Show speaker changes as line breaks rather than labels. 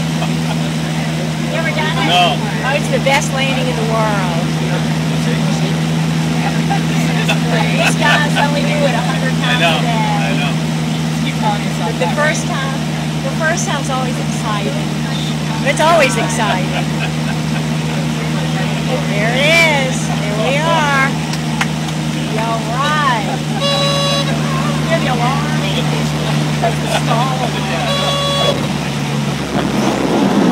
You ever done it?
No.
Oh, it's the best landing in the world. These guys only do it 100 times a day.
I know.
But the first time's always exciting. It's always exciting. There it is. There we are. All right. Hear the alarm? That's the stall.